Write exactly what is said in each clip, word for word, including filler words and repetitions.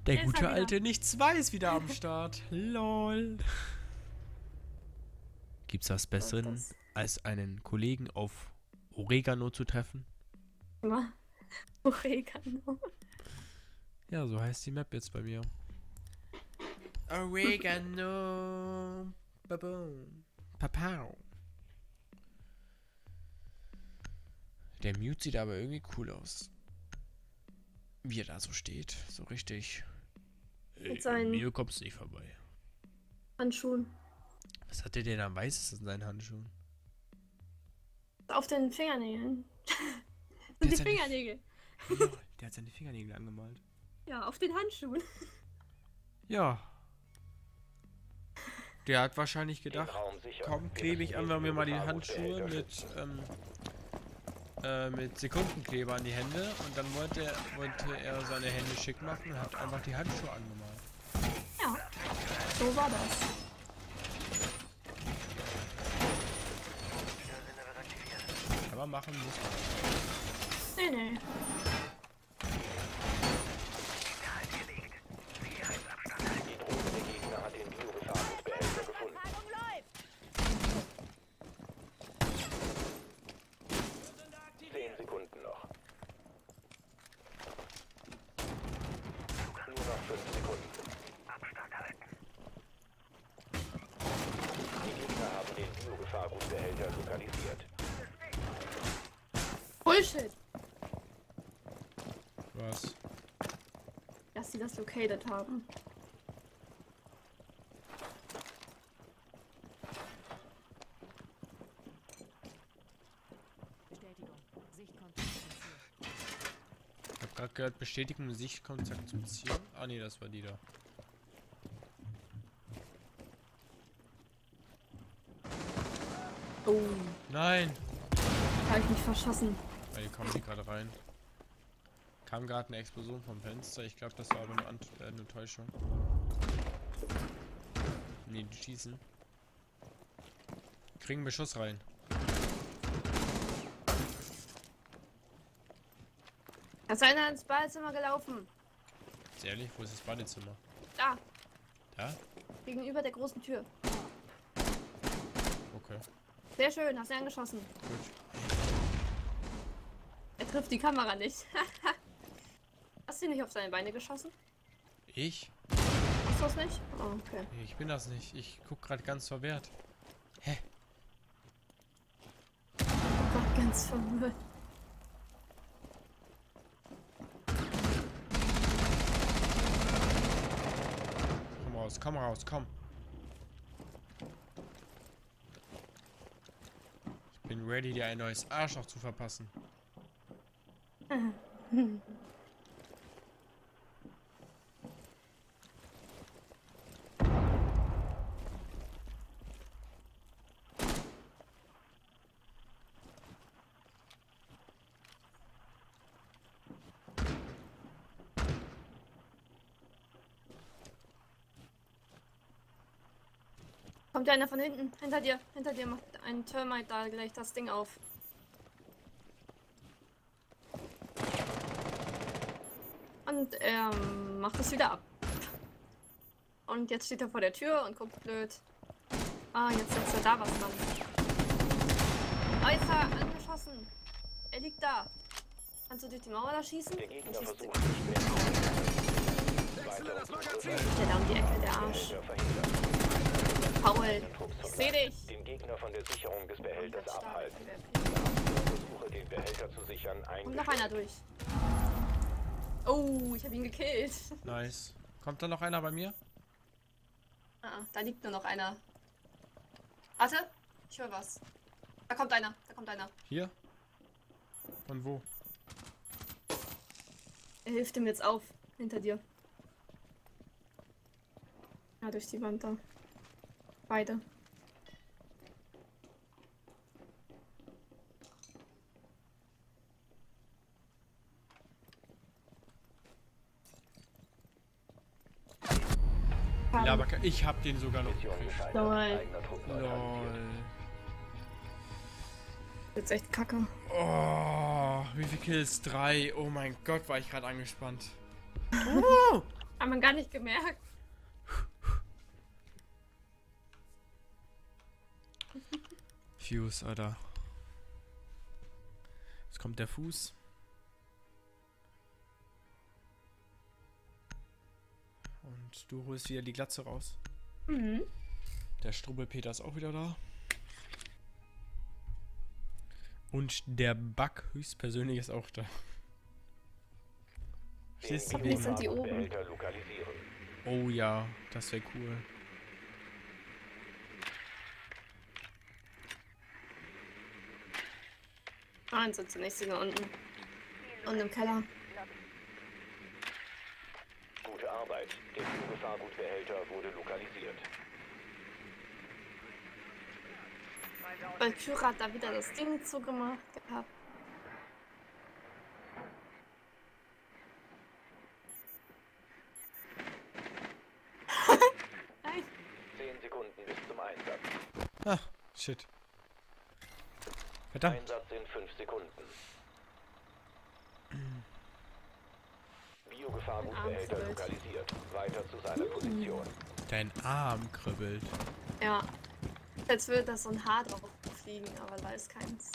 Der gute alte Nichts weiß wieder am Start. Lol. Gibt's was Besseren, als einen Kollegen auf Oregano zu treffen? Was? Oregano. Ja, so heißt die Map jetzt bei mir. Oregano. Baboom. Papau. Der Mute sieht aber irgendwie cool aus. Wie er da so steht. So richtig. Mit seinen Mir kommt's nicht vorbei. Handschuhen. Was hat der denn am weißesten in seinen Handschuhen? Auf den Fingernägeln. Der sind die hat seine- Fingernägel. Lol, der hat seine Fingernägel angemalt. Ja, auf den Handschuhen. Ja. Der hat wahrscheinlich gedacht, komm, klebe ich einfach mir mal die Handschuhe mit, ähm, äh, mit Sekundenkleber an die Hände und dann wollte er, wollte er seine Hände schick machen und hat einfach die Handschuhe angemalt. Ja, so war das. Aber machen muss man. Nee, nee. Zehn Sekunden noch. Nur noch fünf Sekunden. Abstand halten. Die Gegner haben den Biogefahrgutbehälter lokalisiert. Bullshit. Was? Dass sie das located haben. Ich hab gerade gehört, Bestätigung, Sichtkontakt zum Ziel. Ah nee, das war die da. Oh, Nein! habe ich mich verschossen. Ja, die kommen hier gerade rein. Kam gerade eine Explosion vom Fenster. Ich glaube, das war aber eine, Ant äh, eine Täuschung. Nee, die schießen. Kriegen Beschuss rein. Da ist einer ins Badezimmer gelaufen. Ist ehrlich, wo ist das Badezimmer? Da, Da? gegenüber der großen Tür. Okay, Sehr schön, hast du angeschossen. gut. Er trifft die Kamera nicht. Hast du nicht auf seine Beine geschossen? Ich? Hast du das nicht? Oh, okay. Nee, ich bin das nicht. Ich guck gerade ganz verwehrt. Hä? Gott, ganz verwirrt. Komm raus, komm raus, komm. Ich bin ready, dir ein neues Arschloch zu verpassen. Kommt einer von hinten? Hinter dir. Hinter dir macht ein Termite da gleich das Ding auf. Und er macht es wieder ab. Und jetzt steht er vor der Tür und guckt blöd. Ah, jetzt setzt er da was dran. Ah, jetzt hat er angeschossen. Er liegt da. Kannst du durch die Mauer da schießen? Der Gegner Dann schießt versucht zu sperren. der da um die Ecke, der Arsch. Paul, ich seh dich. Den Gegner von der Sicherung des Behälters Ganz stark. abhalten. Versuche den Behälter zu sichern. Kommt noch einer durch. Oh, ich habe ihn gekillt. Nice. Kommt da noch einer bei mir? Ah, da liegt nur noch einer. Warte, ich höre was. Da kommt einer, da kommt einer. Hier? Von wo? Er hilft ihm jetzt auf, hinter dir. Ja, durch die Wand da. Beide. Ja, aber ich hab den sogar noch Mission gekriegt. gescheitert. Lol. Eigener Trupp neutralisiert. Lol. Jetzt echt kacke. Oh, wie viel Kills? Drei. Oh mein Gott, war ich gerade angespannt. Oh, Hat man gar nicht gemerkt. Fuse, Alter. Jetzt kommt der Fuß. Und du holst wieder die Glatze raus. Mhm. Der Strubbelpeter ist auch wieder da. Und der Bug höchstpersönlich ist auch da. Stehst du Hoffentlich sind die oben. Behälter lokalisieren. Oh ja, das wäre cool. Nein, sind sie nicht, sie sind unten. Und im Keller. Gute Arbeit. Der Gefahrgutbehälter wurde lokalisiert. Valkyrie hat da wieder das Ding zugemacht gehabt. Nein. Zehn Sekunden bis zum Einsatz. Ah, shit. Verdammt. Einsatz in fünf Sekunden. Biogefahrgutbehälter lokalisiert. Weiter zu seiner Position. Dein Arm kribbelt. Ja. Jetzt würde da so ein Haar drauf fliegen, aber da ist keins.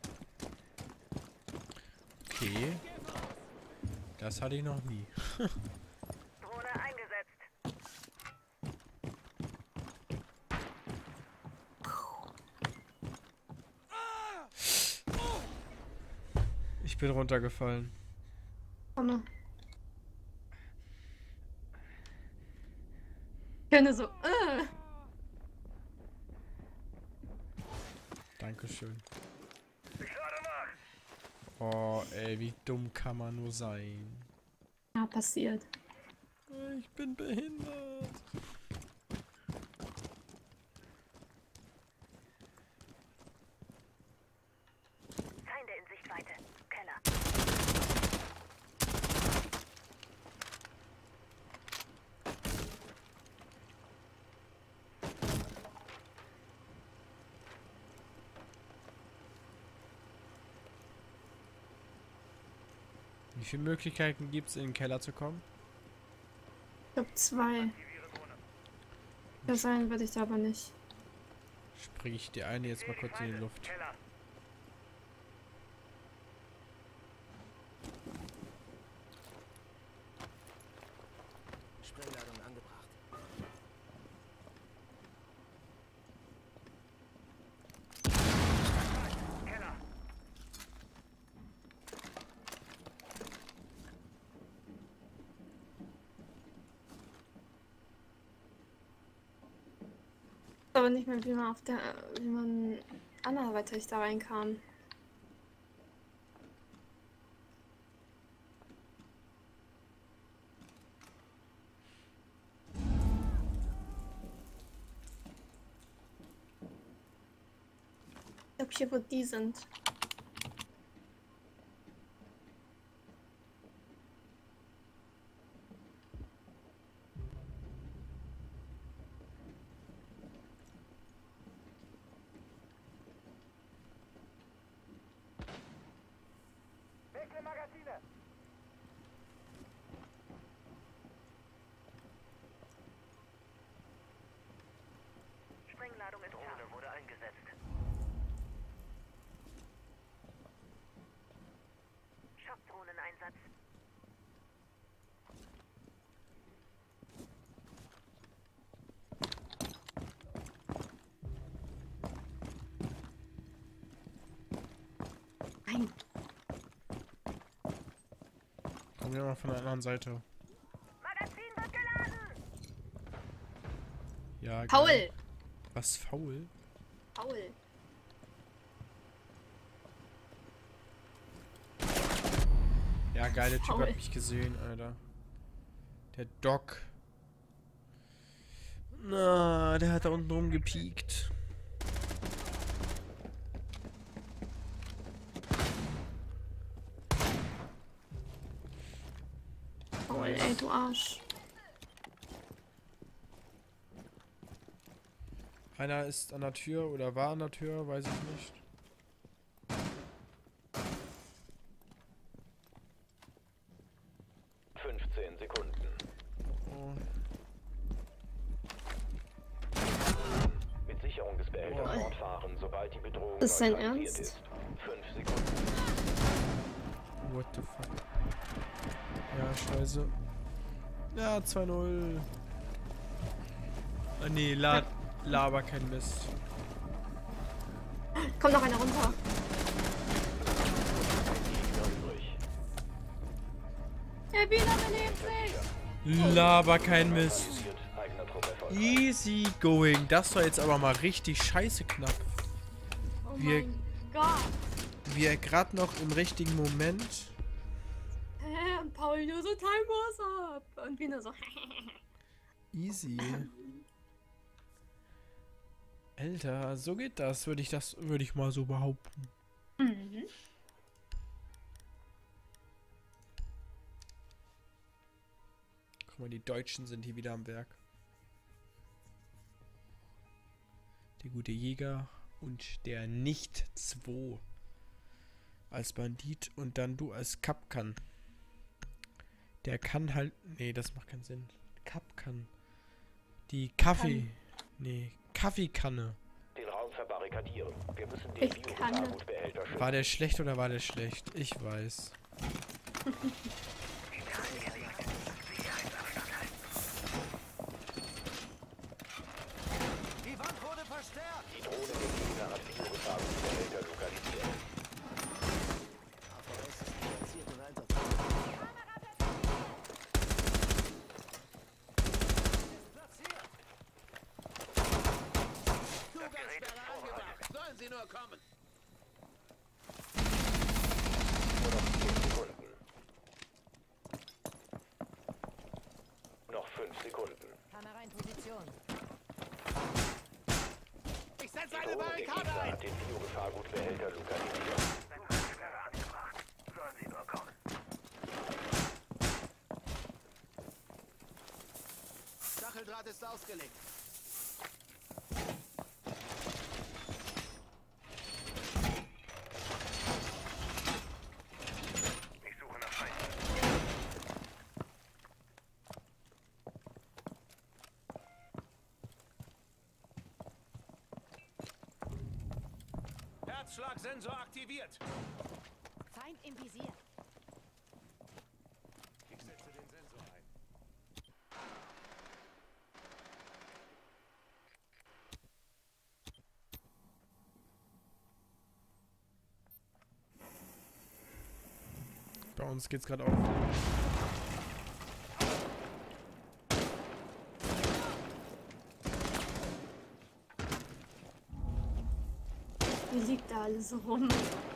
Okay. Das hatte ich noch nie. Drohne eingesetzt. Ich bin runtergefallen. Vorne. Könnte so. Äh. Dankeschön. Oh, ey, wie dumm kann man nur sein? Ja, passiert. Ich bin behindert. Feinde in Sichtweite. Keller. Wie viele Möglichkeiten gibt es, in den Keller zu kommen? Ich glaube zwei. Ja, sein würde ich da aber nicht. Springe ich die eine jetzt mal kurz in die Luft. Keller. Sprengladung angebracht. Keller. Aber nicht mehr, wie man auf der, wie man anderweitig da reinkam. Ich glaube hier, wo die sind. Wechsel Magazine. Sprengladung ist Drohne wurde eingesetzt. Schockdrohneneinsatz. Nein. Kommen wir mal von der anderen Seite. Magazin wird geladen. Ja, Paul! geil. Was, faul? Paul! Ja, geil, der Typ Faul. hat mich gesehen, Alter. Der Doc. Na, der hat da unten rumgepiekt. Paul, ey, du Arsch. Einer ist an der Tür oder war an der Tür, weiß ich nicht. fünfzehn Sekunden. Das ist sein neutralisiert Ernst? ist. Fünf Sekunden. What the fuck? Ja, scheiße. Ja, zwei null. Ah, nee, la laber kein Mist. Kommt noch einer runter. Der Wiener belebt sich. Laber kein Mist. Eigener Trupp erfolgreich. Easy going. Das war jetzt aber mal richtig scheiße knapp. Oh Wir- mein Gott. Wir gerade noch im richtigen Moment. Hä, und Paul nur so Time Wars ab. Und Wiener so. Easy. Alter, so geht das, würde ich das, würde ich mal so behaupten. Mhm. Guck mal, die Deutschen sind hier wieder am Werk. Der gute Jäger und der Nicht zwei als Bandit und dann du als Kapkan. Der kann halt... Nee, das macht keinen Sinn. Kapkan. Die Kaffee... Nee, Kaffeekanne. Den Raum verbarrikadieren. Wir müssen den Ich kann Biogefahrgutbehälter schützen. War der schlecht oder war der schlecht? Ich weiß. Die Wand wurde verstärkt. Die Drohne der Gegner hat Biogefahrgutbehälter lokalisiert. Sollen sie nur kommen. Nur noch zehn Sekunden. Noch fünf Sekunden. Kamera in Position. Ich setze Die eine Drohne der Barrikade Gegner ein. hat den Biogefahrgutbehälter lokalisiert. Sollen sie nur kommen. Stacheldraht ist ausgelegt. Ich suche nach Feinden. Herzschlagsensor aktiviert. Feind im Visier. Ich setze den Sensor ein. Bei uns geht's gerade auf. Wie liegt da alles rum?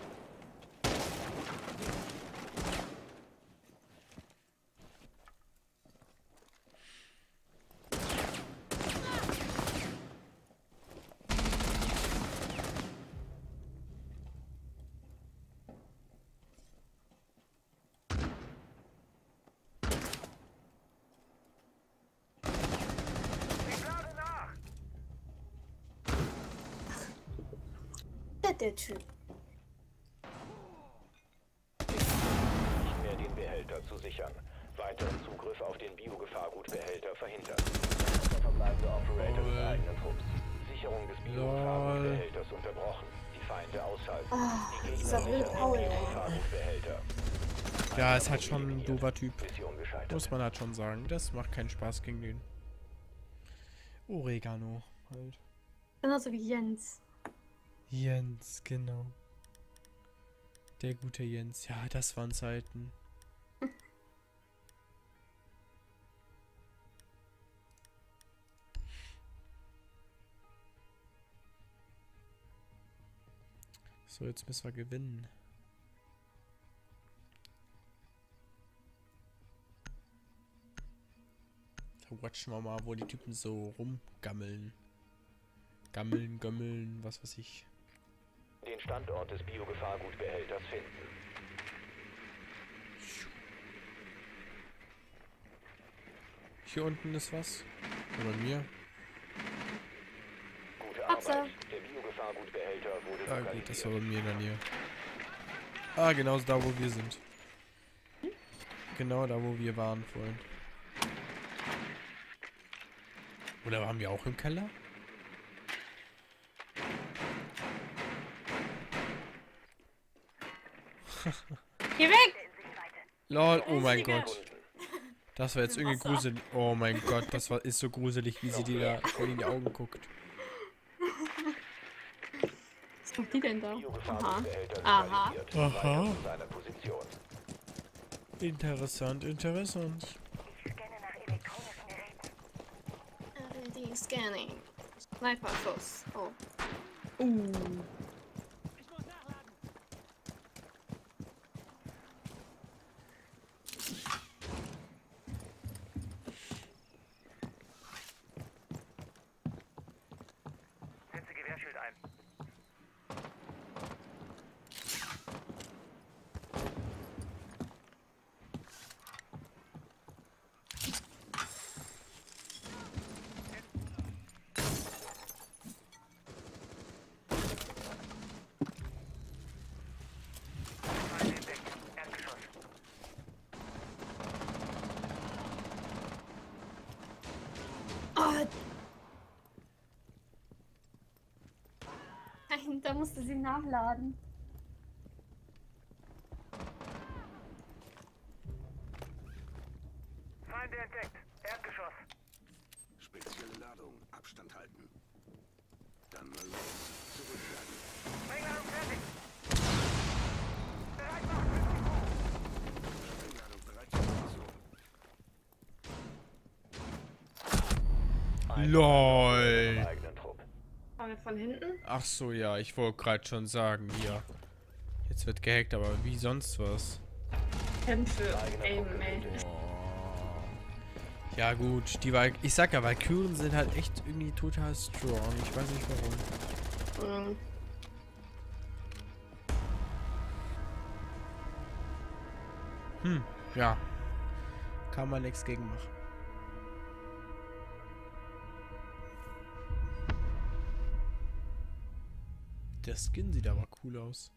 Ich lade nach. Der, der Typ. Nicht mehr den Behälter zu sichern. Weiteren Zugriff auf den Biogefahrgutbehälter verhindern. Der verbleibende Operator des eigenen Trupps. Sicherung des Biogefahrgutbehälters unterbrochen. Die Feinde ausschalten. Ah, Die Gegner dieser blöde sichern Paul, den ey. Biogefahrgutbehälter. Ja, ist halt schon ein doofer Typ. Mission gescheitert. Muss man halt schon sagen. Das macht keinen Spaß gegen den. Oregano halt. Genauso wie Jens. Jens, genau. Der gute Jens. Ja, das waren Zeiten. So, jetzt müssen wir gewinnen. Da watchen wir mal, wo die Typen so rumgammeln. Gammeln, gammeln, was weiß ich. Den Standort des Biogefahrgutbehälters finden. Hier unten ist was. Oder bei mir. Gute Hab's Arbeit. Der Biogefahrgutbehälter wurde Ah lokalisiert. gut, das war bei mir in der Nähe. Ah, genau da, wo wir sind. Genau da, wo wir waren vorhin. Oder waren wir auch im Keller? Geh weg! Lol, oh mein Digga. Gott. Das war jetzt irgendwie Wasser. gruselig. Oh mein Gott, das war, ist so gruselig, wie sie dir da voll in die Augen guckt. Was macht die denn da? Aha. Biogefahrgutbehälter sind Aha. arretiert. Aha. Weiter zu seiner Position. Interessant, interessant. L E D Scanning. Sniper-Schuss. Oh. Uh. Setze Gewehrschild ein. Feinde entdeckt. Erdgeschoss. Oh. Nein, da musste sie nachladen. Feinde entdeckt. Erdgeschoss. Spezielle Ladung. Abstand halten. Dann mal los. Zurückbleiben. Sprengladung fertig. Bereit machen. Sprengladung bereit zur Position. LOL. Im eigenen Trupp. Waren wir von hinten? Ach so, ja, ich wollte gerade schon sagen, hier. Jetzt wird gehackt, aber wie sonst was. Kämpfe. Ey, ey. Ja gut, die Val ich sag ja, Valkyren sind halt echt irgendwie total strong. Ich weiß nicht warum. Mhm. Hm, ja. Kann man nichts gegen machen. Der Skin sieht aber cool aus.